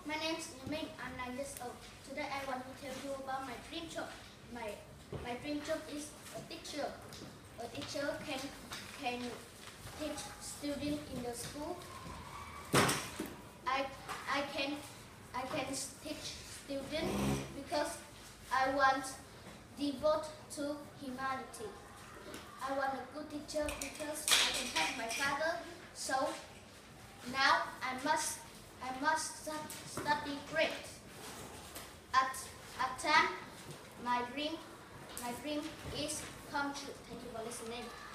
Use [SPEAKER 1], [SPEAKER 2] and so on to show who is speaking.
[SPEAKER 1] My name is Yaming. I'm 9 years old. Today I want to tell you about my dream job. My dream job is a teacher. A teacher can teach students in the school. I can teach students because I want devote to humanity. I want a good teacher because I can help my father. So now I must study great. At time, my dream is come true. Thank you for listening.